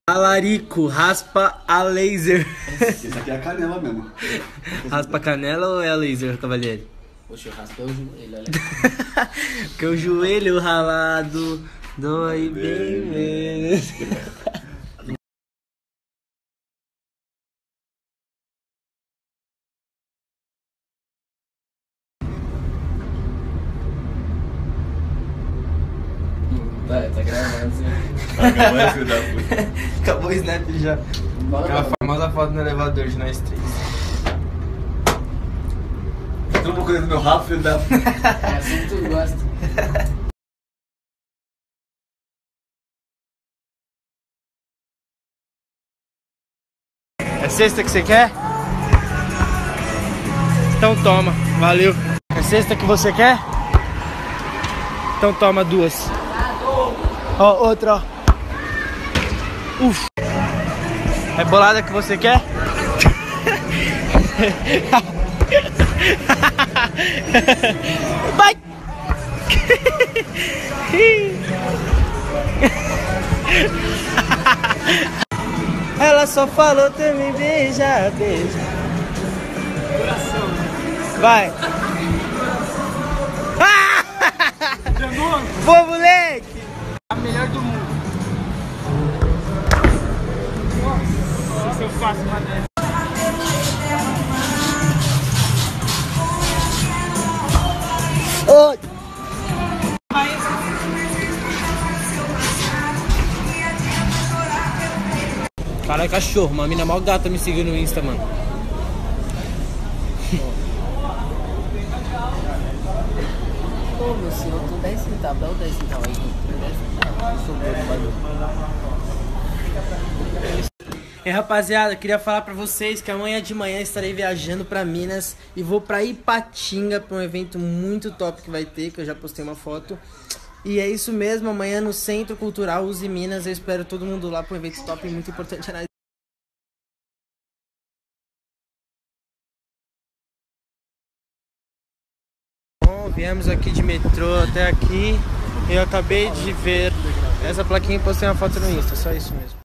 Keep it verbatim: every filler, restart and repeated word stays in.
Alarico, raspa a laser. Esse aqui é a canela mesmo. Raspa a canela ou é a laser, cavalheiro? Poxa, eu raspei o joelho, olha. Que o joelho ralado dói bem menos. Tá, tá gravando, sim. Acabou, filho da puta. Acabou o snap já. Bora, Aquela bora. famosa foto no elevador de nós três. Tô procurando meu rabo, filho da puta. É assim que tu gosta. É sexta que você quer? Então toma, valeu. É sexta que você quer? Então toma duas. Ó, outra, ó. Uf. É bolada que você quer? Vai! Ela só falou, tu me beija, beija. Vai! Pô, moleque! A melhor do mundo. Nossa, se eu faço uma dessa. Oi! Cara, é cachorro, uma mina mó gata me seguiu no Insta, mano. Pô, meu senhor, eu tô dez centavos, dá o dez centavos aí. dez centavos. Sobrou no bagulho. E rapaziada, queria falar pra vocês que amanhã de manhã estarei viajando pra Minas e vou pra Ipatinga pra um evento muito top que vai ter, que eu já postei uma foto. E é isso mesmo, amanhã no Centro Cultural Uzi Minas, eu espero todo mundo lá pra um evento top muito importante. Bom, viemos aqui de metrô até aqui e eu acabei de ver essa plaquinha e postei uma foto no Insta, só isso mesmo.